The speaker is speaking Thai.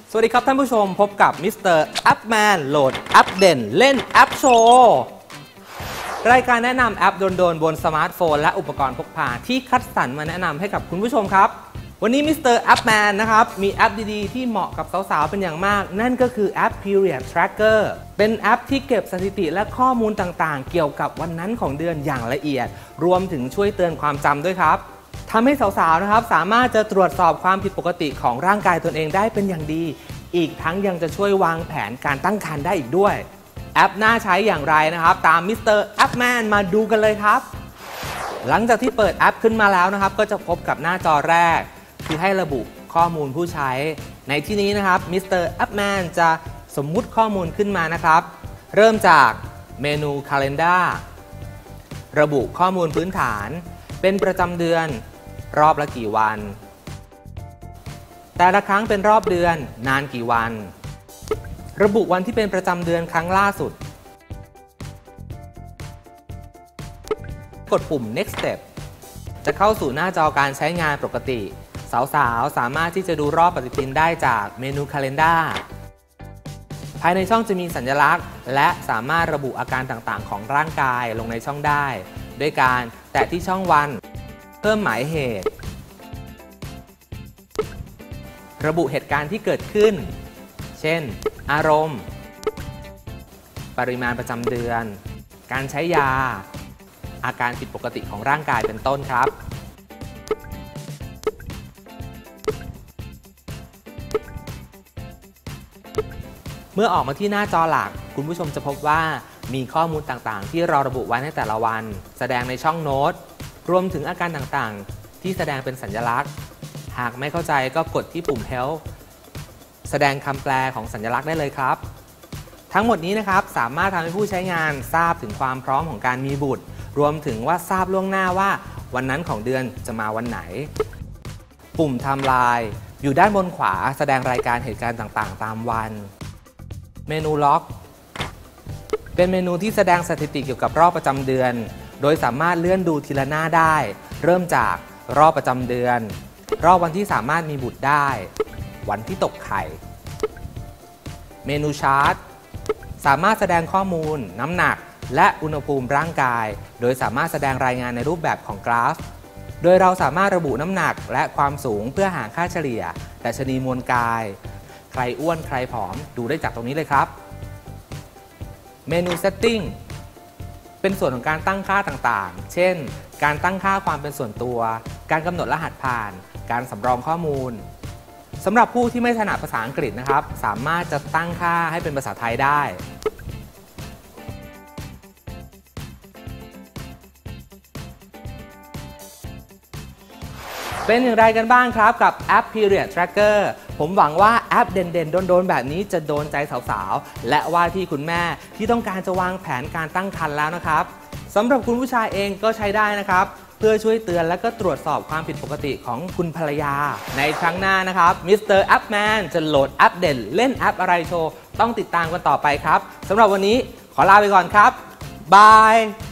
สวัสดีครับท่านผู้ชมพบกับมิสเตอร์แอปแมนโหลดแอปเด่นเล่นแอปโชว์รายการแนะนำแอปโดนๆบนสมาร์ทโฟนและอุปกรณ์พกพาที่คัดสรรมาแนะนำให้กับคุณผู้ชมครับวันนี้มิสเตอร์แอปแมนนะครับมีแอปดีๆที่เหมาะกับสาวๆเป็นอย่างมากนั่นก็คือแอป Period Tracker เป็นแอปที่เก็บสถิติและข้อมูลต่างๆเกี่ยวกับวันนั้นของเดือนอย่างละเอียดรวมถึงช่วยเตือนความจำด้วยครับทำให้สาวๆนะครับสามารถจะตรวจสอบความผิดปกติของร่างกายตนเองได้เป็นอย่างดีอีกทั้งยังจะช่วยวางแผนการตั้งครรภ์ได้อีกด้วยแอปน่าใช้อย่างไรนะครับตามมิสเตอร์แอปแมนมาดูกันเลยครับหลังจากที่เปิดแอปขึ้นมาแล้วนะครับก็จะพบกับหน้าจอแรกคือให้ระบุข้อมูลผู้ใช้ในที่นี้นะครับมิสเตอร์แอปแมนจะสมมุติข้อมูลขึ้นมานะครับเริ่มจากเมนู Calendar ระบุข้อมูลพื้นฐานเป็นประจำเดือนรอบละกี่วันแต่ละครั้งเป็นรอบเดือนนานกี่วันระบุวันที่เป็นประจำเดือนครั้งล่าสุดกดปุ่ม next step จะเข้าสู่หน้าจอการใช้งานปกติสาวๆสามารถที่จะดูรอบปฏิทินได้จากเมนู Calendar ภายในช่องจะมีสัญลักษณ์และสามารถระบุอาการต่างๆของร่างกายลงในช่องได้ด้วยการแตะที่ช่องวันเพิ่มหมายเหตุระบุเหตุการณ์ที่เกิดขึ้นเช่นอารมณ์ปริมาณประจำเดือนการใช้ยาอาการผิดปกติของร่างกายเป็นต้นครับเมื่อออกมาที่หน้าจอหลักคุณผู้ชมจะพบว่ามีข้อมูลต่างๆที่เราระบุไว้ในแต่ละวันแสดงในช่องโน้ตรวมถึงอาการต่างๆที่แสดงเป็นสัญลักษณ์หากไม่เข้าใจก็กดที่ปุ่ม Help แสดงคำแปลของสัญลักษณ์ได้เลยครับทั้งหมดนี้นะครับสามารถทำให้ผู้ใช้งานทราบถึงความพร้อมของการมีบุตรรวมถึงว่าทราบล่วงหน้าว่าวันนั้นของเดือนจะมาวันไหนปุ่ม Timeline อยู่ด้านบนขวาแสดงรายการเหตุการณ์ต่างๆตามวันเมนูล็อกเป็นเมนูที่แสดงสถิติเกี่ยวกับรอบประจำเดือนโดยสามารถเลื่อนดูทีละหน้าได้เริ่มจากรอบประจำเดือนรอบวันที่สามารถมีบุตรได้วันที่ตกไข่เมนูชาร์ตสามารถแสดงข้อมูลน้ำหนักและอุณหภูมิร่างกายโดยสามารถแสดงรายงานในรูปแบบของกราฟโดยเราสามารถระบุน้ำหนักและความสูงเพื่อหาค่าเฉลี่ยดัชนีมวลกายใครอ้วนใครผอมดูได้จากตรงนี้เลยครับเมนู Setting เป็นส่วนของการตั้งค่าต่างๆเช่นการตั้งค่าความเป็นส่วนตัวการกำหนดรหัสผ่านการสำรองข้อมูลสำหรับผู้ที่ไม่ถนัดภาษาอังกฤษนะครับสามารถจะตั้งค่าให้เป็นภาษาไทยได้เป็นอย่างไรกันบ้างครับกับแอป Period Tracker ผมหวังว่าแอปเด่นๆโดนๆแบบนี้จะโดนใจสาวๆและว่าที่คุณแม่ที่ต้องการจะวางแผนการตั้งครรภ์แล้วนะครับสำหรับคุณผู้ชายเองก็ใช้ได้นะครับเพื่อช่วยเตือนและก็ตรวจสอบความผิดปกติของคุณภรรยาในครั้งหน้านะครับมิสเตอร์แอปแมนจะโหลดแอปเด่นเล่นแอปอะไรโชว์ต้องติดตามกันต่อไปครับสำหรับวันนี้ขอลาไปก่อนครับบาย